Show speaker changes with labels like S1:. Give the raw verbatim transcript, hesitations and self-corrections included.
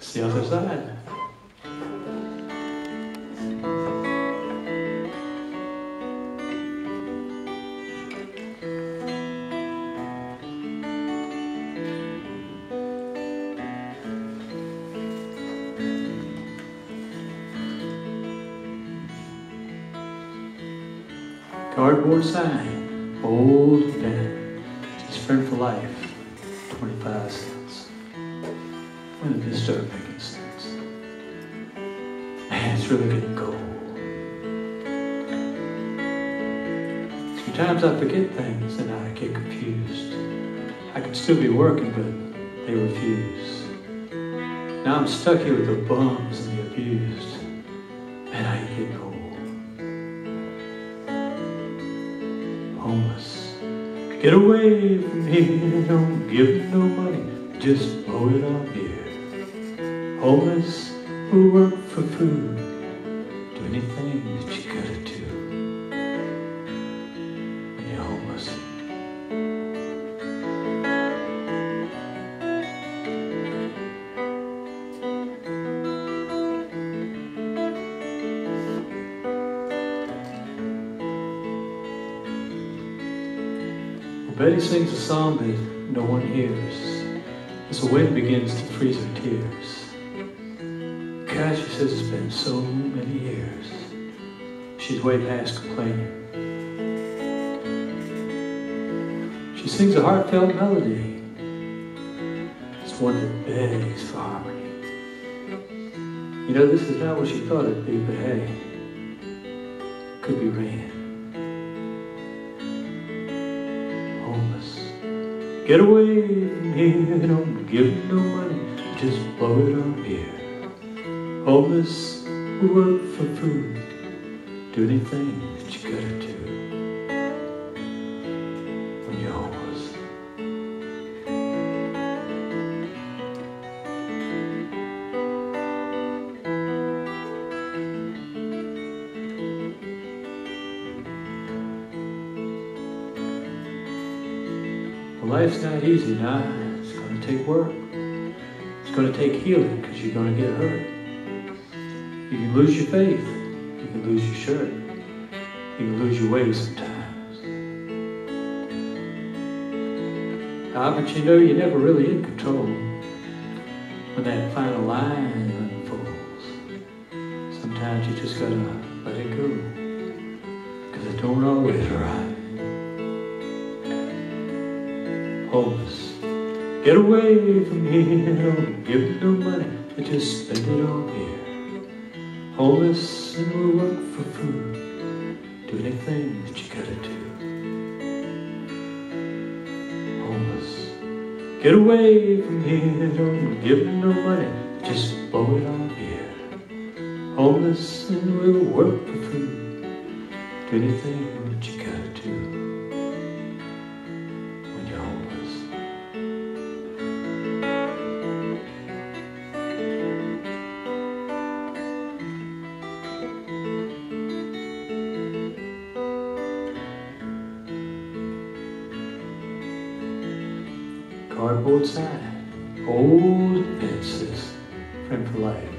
S1: That's the other side. Cardboard sign, old and bent, his friend for life, twenty-five cents. When did this start making sense? Man, it's really getting cold. Sometimes I forget things and I get confused. I could still be working, but they refuse. Now I'm stuck here with the bums and the abused. Man, I ain't getting old. Homeless, get away from here, don't give them no money, just blow it on beer. Homeless, who work for food, do anything that you gotta do when you're homeless. Betty sings a song that no one hears as the wind begins to freeze her tears. God, she says it's been so many years. She's way past complaining. She sings a heartfelt melody. It's one that begs for harmony. You know, this is not what she thought it'd be, but hey, could be raining. Get away from here, don't give them no money, just blow it on beer. Homeless, who work for food, do anything that you gotta do when you're homeless. Life's not easy now. It's going to take work. It's going to take healing because you're going to get hurt. You can lose your faith. You can lose your shirt. You can lose your way sometimes. Ah, but you know you're never really in control when that final line unfolds. Sometimes you just got to let it go because it don't always rhyme. Homeless, get away from here, don't give them no money, but just spend it on beer. Homeless, and we'll work for food, do anything that you gotta do. Homeless, get away from here, don't give them no money, but just blow it on beer. Homeless, and we'll work for food, do anything that you gotta do. Cardboard sign, old fences, friend for life.